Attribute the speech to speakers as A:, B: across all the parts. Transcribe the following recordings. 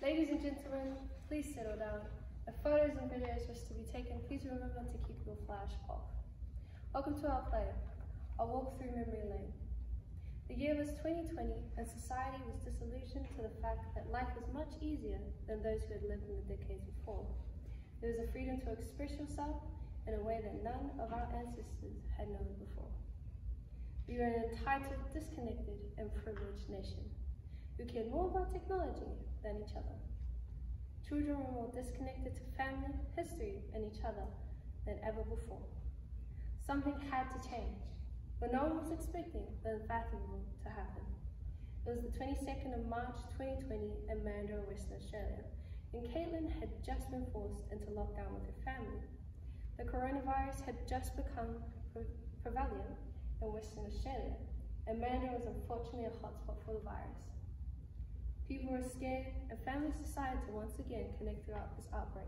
A: Ladies and gentlemen, please settle down. If photos and videos wish to be taken, please remember to keep your flash off. Welcome to our play, A Walk Through Memory Lane. The year was 2020 and society was disillusioned to the fact that life was much easier than those who had lived in the decades before. There was a freedom to express yourself in a way that none of our ancestors had known before. We were an entitled, disconnected, and privileged nation who cared more about technology than each other. Children were more disconnected to family, history, and each other than ever before. Something had to change, but no one was expecting the unthinkable to happen. It was the 22nd of March 2020 in Mandurah, Western Australia, and Caitlin had just been forced into lockdown with her family. The coronavirus had just become prevalent in Western Australia, and Mandurah was unfortunately a hotspot for the virus. People were scared, and families decided to once again connect throughout this outbreak.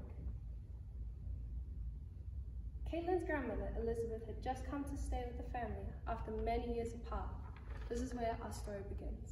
A: Caitlin's grandmother, Elizabeth, had just come to stay with the family after many years apart. This is where our story begins.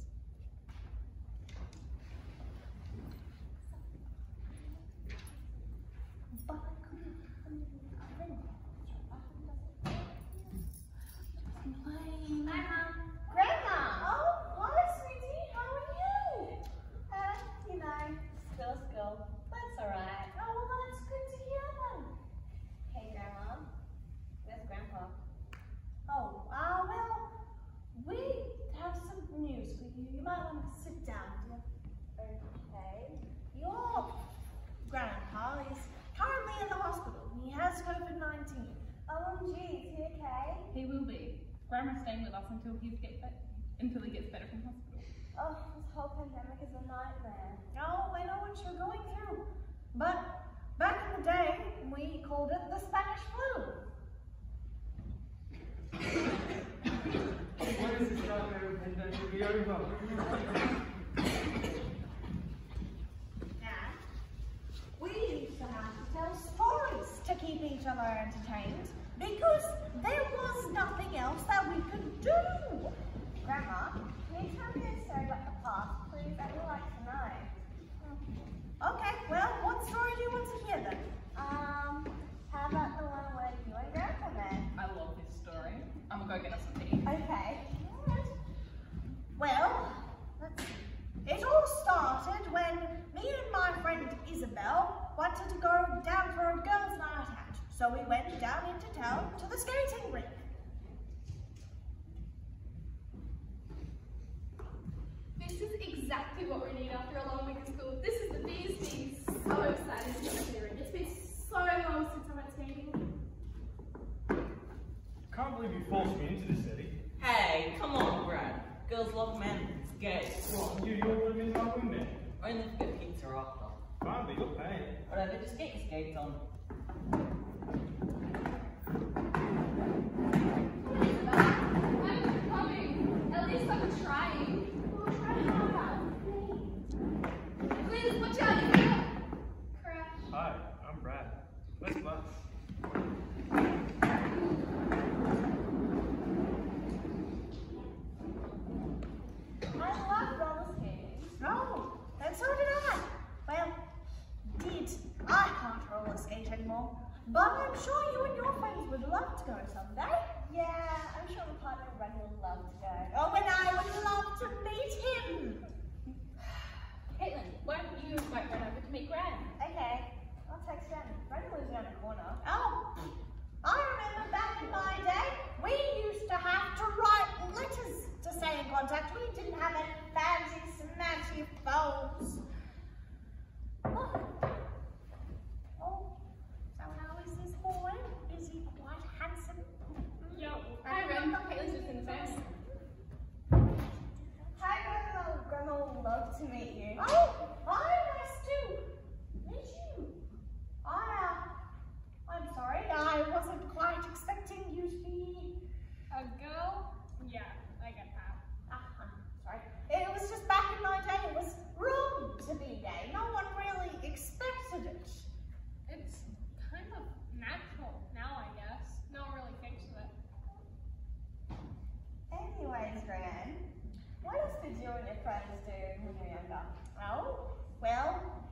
B: Hi, Mum. Grandma! Oh, hi, sweetie. How are you? You know, school. That's all right. Oh, well, that's good to hear then. Hey, Grandma. Where's Grandpa? Oh, well, we have some news for you. You might want to sit down. Okay. Your grandpa is currently in the hospital. He has COVID-19. Oh, gee, is he okay?
C: He will be. Grandma's staying with us until he gets better from hospital.
B: Oh, this whole pandemic is a nightmare. Oh, I know what you're going through. But back in the day, we called it the Spanish flu.
D: When is this nightmare pandemic be over?
B: And we used to have to tell stories to keep each other entertained because there was nothing else that we could do. Grandma, can you tell me a story about the past, please? I would like to know. Okay, well, what story do you want to hear then? How about the one where you and Grandpa met?
C: I love this story. I'm gonna go get us some tea.
B: Okay. Alright. Well, let's see. It all started when me and my friend Isabel wanted to go down for a girls' night out. So we went down into town to the skating rink.
E: This is exactly what we need after a long week of school. This is the bees being so excited to get here. It's been so long since I went skating.
D: Can't believe you forced me into this, Eddie.
F: Hey, come on, Brad. Girls love men skates.
D: What, you're room in our room then?
F: Only if we get pizza after.
D: Fine, but you're paying.
F: Whatever, just get your skates on.
E: I'm coming. At least I'm trying. We'll try harder. Please, watch out. You're gonna crash.
D: Hi, I'm Brad. Let's lunch.
B: I love roller skating. Oh, and so did I. Well, I can't roller skate anymore. But I'm sure you and your friends would love to go someday. Yeah, I'm sure my partner Ren would love to go. Oh, and I would love to meet him.
E: Caitlin, why don't you invite Ren over to meet Gran?
B: Okay, I'll text Ren. Ren lives around the corner. Oh, I remember back in my day, we used to have to write letters to stay in contact. We didn't have any fancy, smashy phones. Oh, so how is this boy? Is he quite handsome?
E: Yo, hi Ren. Caitlin's just in the phone.
B: Hi, Grandma. Grandma would love to meet you. Oh, hi, nice to meet you. I'm sorry, I wasn't quite expecting you to be
E: A girl? Yeah, I get that.
B: Sorry. It was just back in my day, it was wrong to be gay. No one really expected it.
E: It's kind of natural now, I guess. No one really thinks of it.
B: Anyways, Gran, what else did you and your friends do when you were younger? Oh, well,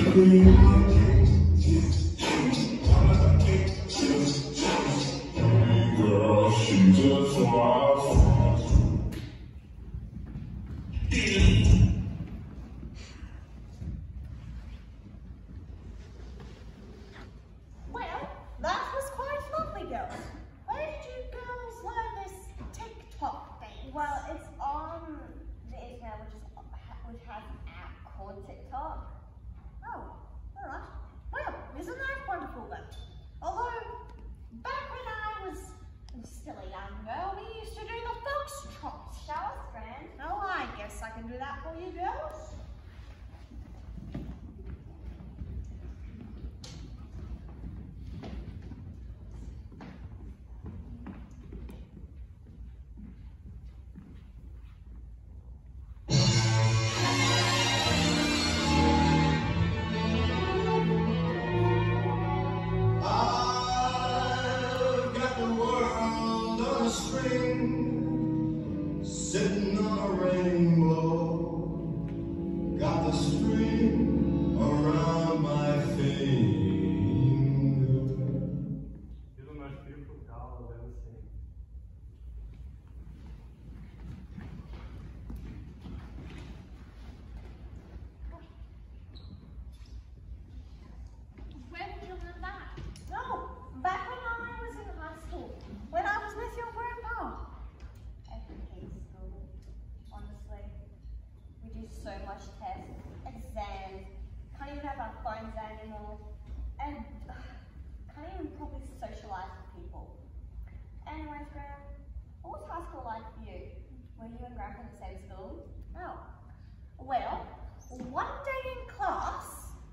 G: Girl, she just wants.
B: Well, that was quite lovely, girls. Where did you girls learn this TikTok thing? Well, it's on the internet, which has an app called TikTok. Oh, alright. Well, isn't that wonderful then? Although, back when I was still a young girl, we used to do the foxtrot. Show us, Fran. Oh, I guess I can do that for you girls.
G: I've got the world on a string, sitting on a rainbow. Got the string around my finger.
D: You're the most beautiful doll I've ever seen.
E: Where did you learn that?
B: No, back when I was in high school, when I was with your grandpa. I hate school, honestly. We do so much tests, exams, can't even have our phones out anymore, and can't even properly socialise with people. Anyways, Graham, what was high school like for you? Were you and Grandpa in the same school? Oh, well, one day in class,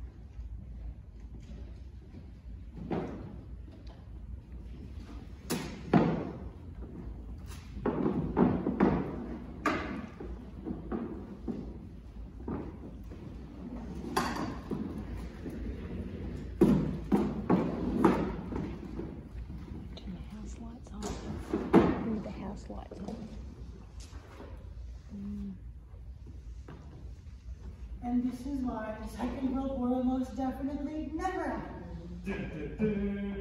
H: And this is why the Second World War most definitely never happened.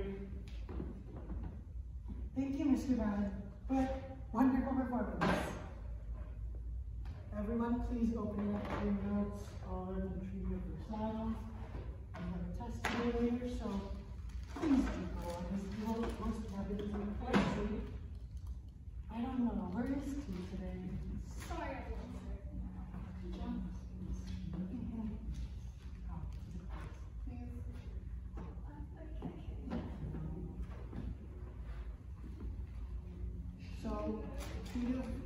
H: Thank you, Mr. Brown, for wonderful performance. Everyone, please open up your notes on the Treaty of Versailles. I have a test today later, so please do go on, because you will most probably crazy. I don't know, where is T today?
E: Sorry, everyone.
H: So, Treaty of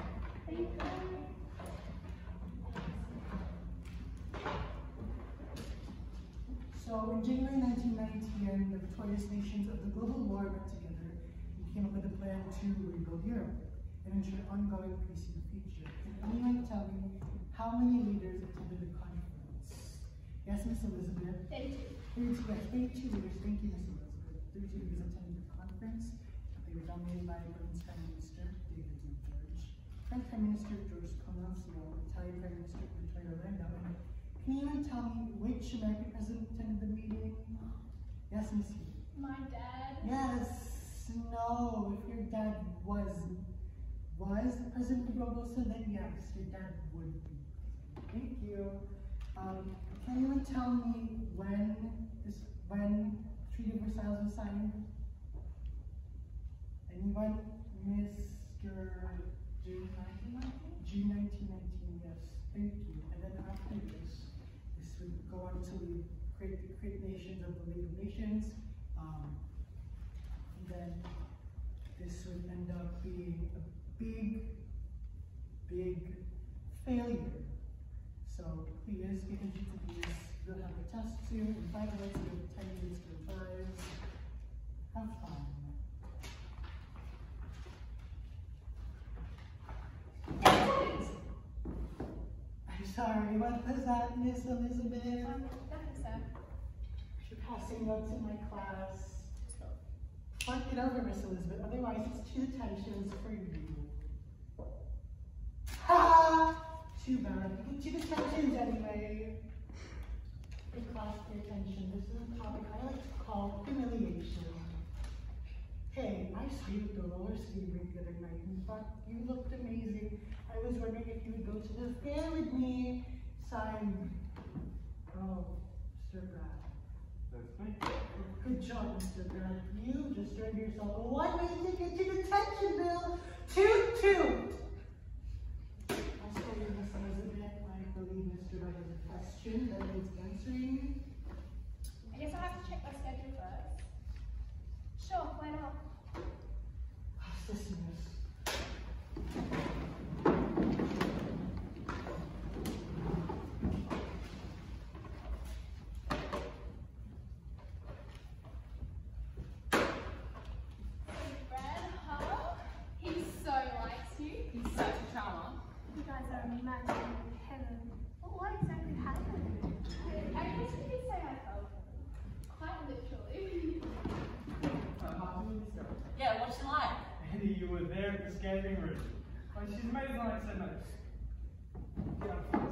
H: So in January 1919, the victorious nations of the global war met together and came up with a plan to rebuild Europe and ensure ongoing peace in the future. Can anyone tell me how many leaders attended the conference? Yes, Miss Elizabeth.
E: 32.
H: 32 leaders. Thank you, Miss Elizabeth. 32 leaders attended the conference. They were dominated by Britain's Prime Minister, David St. George, French Prime Minister, George Clemenceau, Italian Prime Minister, Vittorio Orlando, and can you even tell me which American president attended the meeting? Yes, Miss Hugh.
E: My dad.
H: Yes. No. If your dad was President Barbosa, then yes, your dad would be. Thank you. Can you even tell me when Treaty of Versailles was signed? Anyone? Mr. June 1919? June 1919, yes. Thank you. And then after this would go on to create nations of the League of Nations. And then this would end up being a big failure. So please get into these. You'll have a test soon in 5 minutes, you have 10 minutes to revise. Have fun. I'm sorry, what was that, Miss Elizabeth?
E: Nothing, sir.
H: You're passing notes in my class. Fuck it over, Miss Elizabeth, otherwise it's 2 detentions for you. Ha! Too bad, you get 2 detentions anyway. Hey class, pay attention. This is a topic I like to call humiliation. Hey, I saw you at the roller skating rink the other night and thought you looked amazing. I was wondering if you would go to the fair with me. Sign. Oh, Mr. Brad.
D: That's me.
H: Good job, Mr. Brad. You just earned yourself a one-way ticket to detention, Bill. Toot toot. I'll show you Miss Elizabeth. I believe Mr. Brad has a question that needs answering.
E: I guess I have to check my schedule first. Sure, why not?
H: Listen, miss.
E: Brad, huh? He so likes you.
C: He's such a charmer.
E: You guys are a match made in heaven. Well, what exactly happened? I guess you could say I fell for him. Quite literally.
F: Yeah, what's she like?
D: Andy, you were there at the skating rink. Oh, she's amazing like so nice. Yeah,